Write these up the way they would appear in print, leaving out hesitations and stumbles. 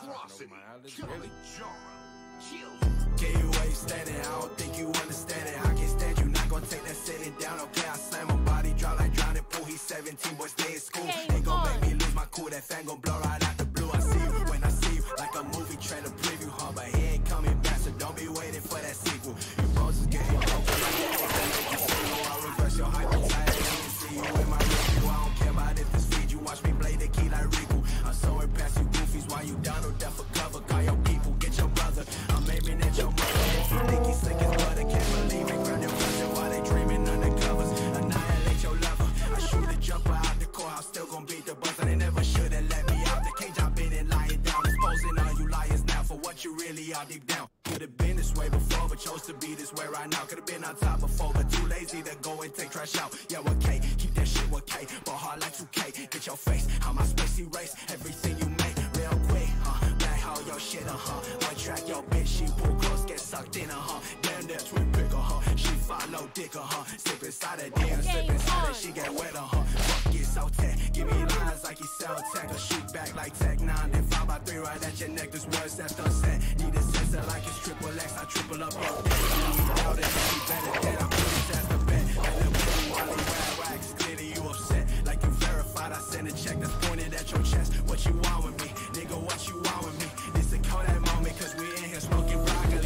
Atrocity, Really? Get you where you standing, I don't think you understand it. I can't stand you, not gonna take that sitting down. Okay, I slam my body, drop like drowning pool. He's 17, boy, stay in school. Ain't gon' make me lose my cool, that fan gon' blow right out the blue. I see you when I see you, like a movie trailer preview, huh? But he ain't coming back, so don't be waiting for that sequel. Your roses getting broken like that egg that make you single. I reverse your hype, I'm tired, I can't see you in my review. I don't care about if this feed you, watch me play the key like Riku. I'm so impressed you goofies, while you down or death for cover. Call your people, get your brother, I'm aiming at your mother. If you think he's slick as butter, can't believe it. Grab your cousin while they dreaming under covers. Annihilate your lover. I shoot a jumper out the courthouse, still gon' beat the buzzer. They never should've let me out the cage. I've been in lying down, exposing all you liars now for what you really are deep down. Could've been this way before, but chose to be this way right now. Could've been on top before, but too lazy to go and take trash out. Yeah, okay, keep that shit with K, but hard like 2K. Get your face out my space, erase everything you make real quick, Black hole your shit, one track your bitch, she pull close, get sucked in, Damn, that twin picker, she follow dick, Slip inside her DM, slip inside her, she get wetter, Fuck it, so tech, give me lines like he sell tech, or shoot back like Tech 9, then 5x3 right at your neck. This words that's unsaid. Need a sensor like it's triple X, I triple up your deck. You doubt it, you better than I put it as the bet. And then when you want to rag, it's clear that you upset. Like you verified, I send a check that's pointed at your chest. What you want with me, nigga? What you want with me? This a Kodak moment, cause we in here smoking broccoli.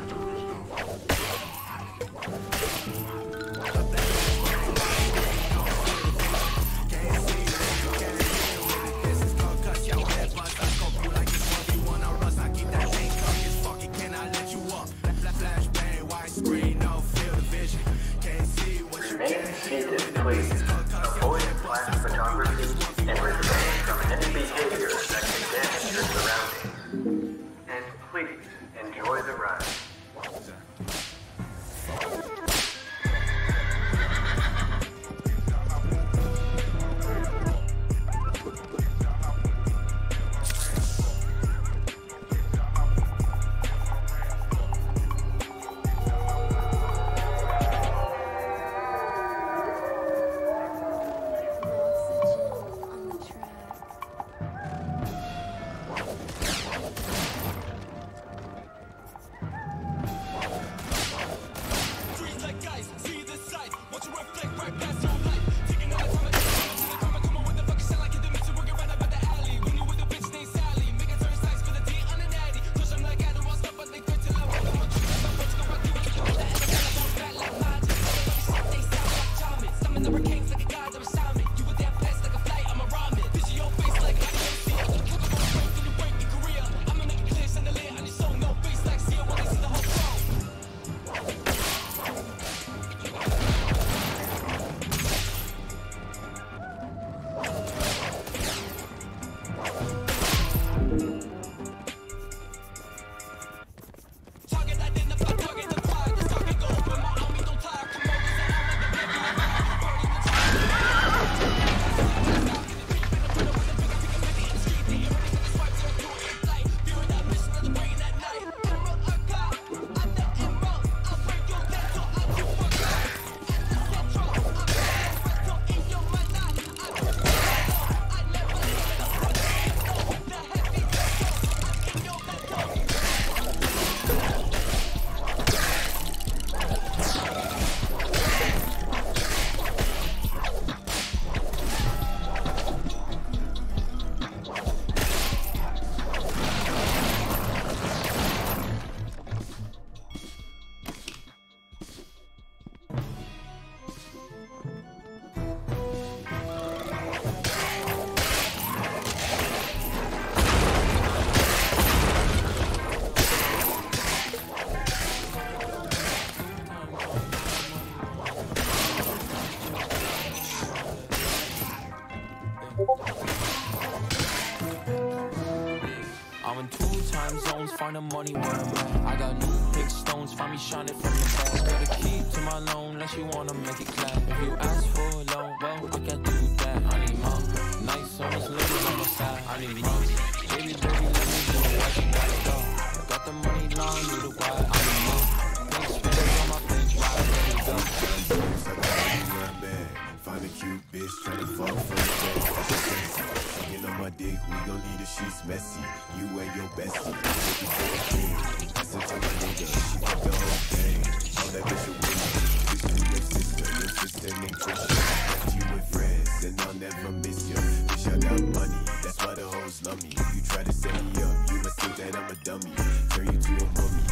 Remain seated, please. Avoid flash photography and refrain from any behavior that can damage your surroundings. And please, enjoy the ride. I'm in 2 time zones, find the money where I'm at. I got new big stones, find me shining from the back. Got a key to my loan, unless you wanna make it clap. If you ask for a loan, well, I can't do that. I need more nice on this little on the side. I need more. Baby, let me do what you gotta go. Got the money now, need a why. I need more. Thanks, spending on my bench, why I let it go. Find a cute bitch, tryna fuck for the day. Sucking on my dick, we gon' leave the sheets messy. You and your bestie. Looking for a king. That's a type of nigga. She took the whole thing. All that bitch a winner. Bitch to your sister named Trisha. Left you with friends, and I'll never miss you. Bitch, I got money. That's why the hoes love me. You try to set me up, you must think that I'm a dummy. Turn you to a mummy.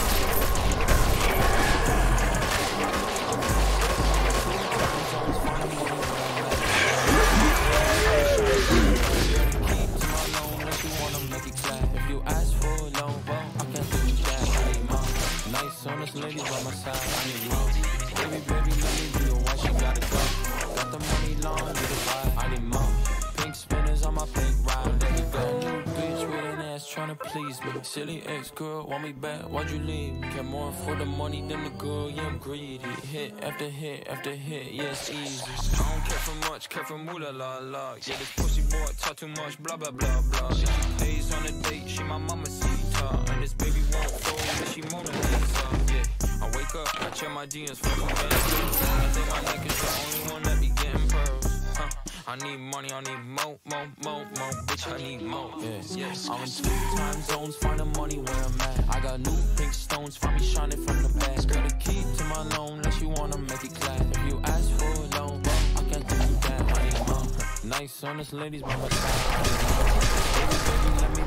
If you ask for a loan, well, I can't do that. I need more. Nice honest ladies by my side. I need more. Baby, let me be your wife. She gotta go. Got the money long, need a vibe. I need more. Pink spinners on my pink ride. There you go. New bitch with an ass tryna please me. Silly ex-girl, want me back? Why'd you leave me? Care more for the money than the girl. Yeah, I'm greedy. Hit after hit after hit. Yeah, it's easy. I don't care for much, care for moolah la la. Yeah, this pussy boy talk too much. Blah blah blah blah. She days on a date. She my mama Sita. And this baby won't go. Yeah, she Mona Lisa. Yeah, I wake up, I check my DMs for some bands. I think my neck is the only one that be getting pearls. I need money, I need more, bitch, I need more. Yes. I'm in 2 time zones, find the money where I'm at. I got new pink stones, find me shining from the back. Got a key to my loan, unless you wanna make it clap. If you ask for a loan, well, I can't do that. I need more. Nice, honest ladies by my side. Baby, let me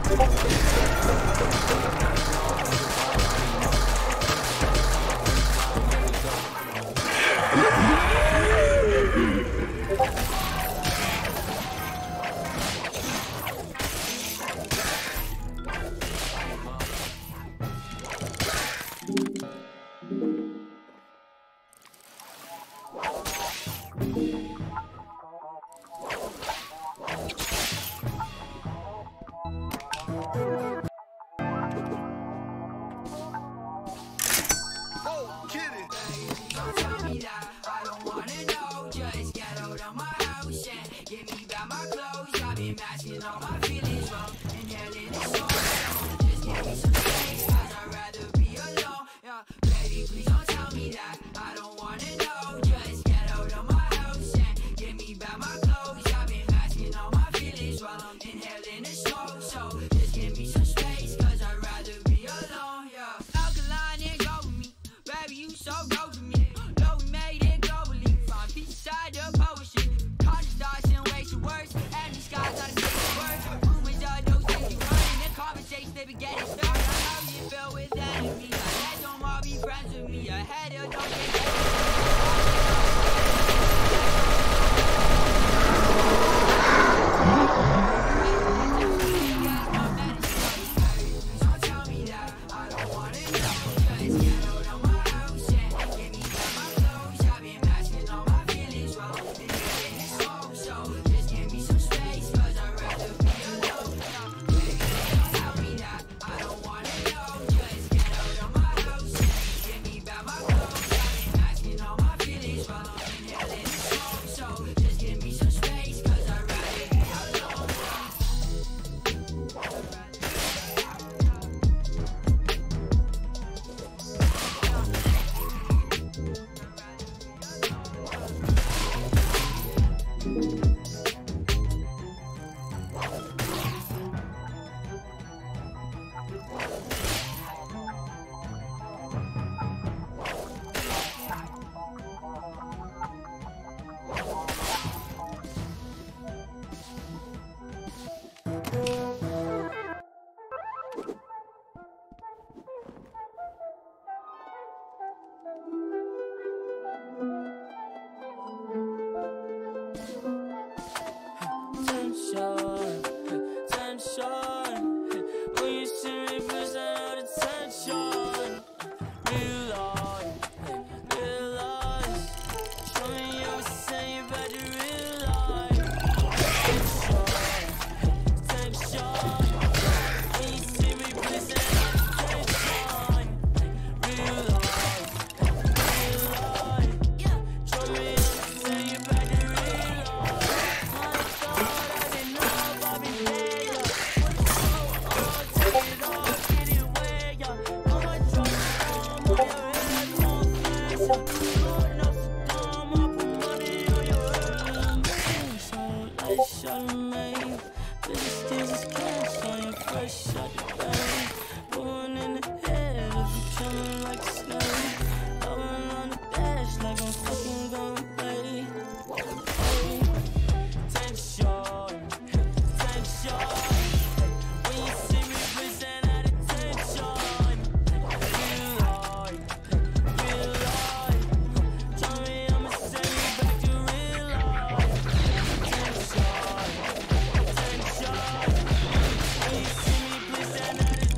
This is cash on your fresh out the bag. Going in the head if you chillin' like a snake. Going on the dash like I'm fucking gon' play. Hey, take a shot, take a shot. When you see me present at attention, real life, real life. Tell me I'ma send you back to real life. Take a shot, take a shot. When you see me present at attention.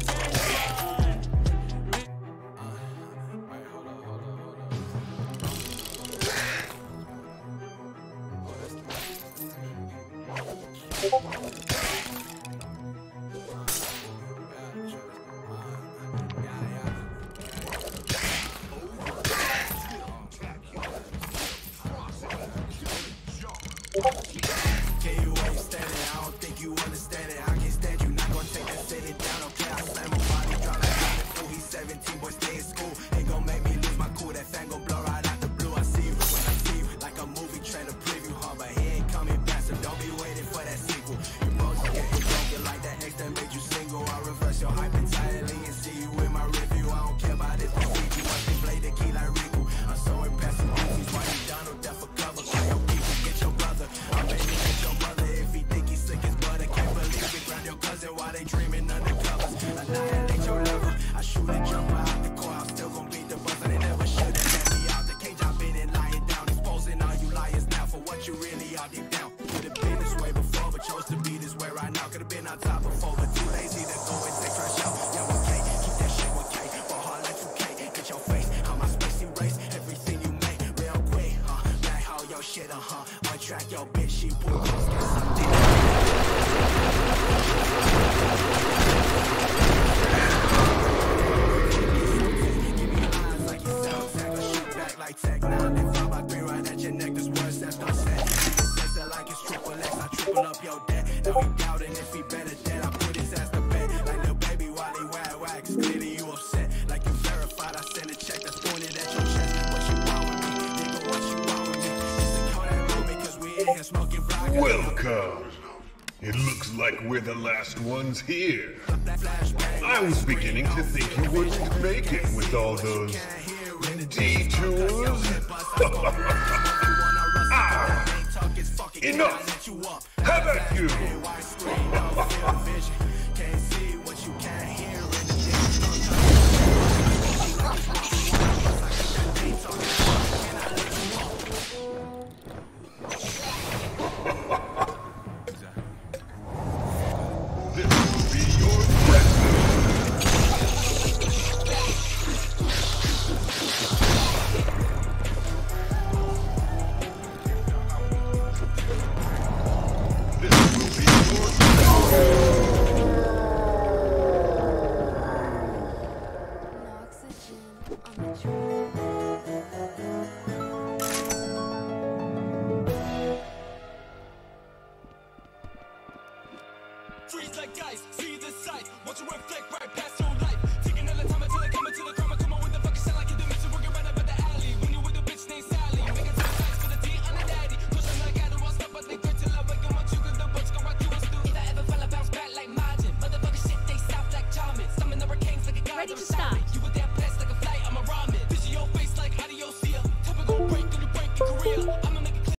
Can you understand it? I don't think you understand it. I can't stand you, not gonna take that sitting down. Okay, I slam my body, drop like Johnny Fool. He's 17, boy, stay in school. Ain't gonna make me lose my cool. That fan gon' blow right out the blue. I see you when I see you, like a movie trailer preview, huh? But he ain't coming back, so don't be waiting for that sequel. Emotions getting broken like that ex that made you single. I reverse your hype entirely and see you in my review. I don't care about this procedure. Watch me play the key like Riku. I'm so impressed with movies. Why you Donald Duck for cover? Call your people, get your brother. I'm ready to get your brother if he think he's slick as butter. Can't believe it. Grab your cousin while they dreaming undercover. Annihilate your lover. I shoot a jumper out the car. I'm still gon' beat the buzzer. They never should have let me out the cage. I've been in lying down, exposing all you liars now for what you really are deep down. Could've been this way before, but chose to be this way right now. Could've been on top before, but too lazy to go and take crash out. Yeah, okay, keep that shit with K. For hard like 2K, get your face. How my space erase everything you make real quick, huh? Back how your shit, one track your bitch, she pull close, get something. Like you sound tag, or shoot back like tech. Now they 5x3 right at your neck. This words that's not set. Says that like it's triple X. I triple up your debt. Now he doubting if he better dead. I put his ass to bed. Like little baby while he wag. It's clearly you upset. Like you verified. I sent a check that's pointed at your chest. What you want with me? Nigga, what you want with me? Just to call that moment, cause we in here smoking rock. Welcome. It looks like we're the last ones here. I was beginning to think you wouldn't make it with all those detours. Ah, enough! How about you?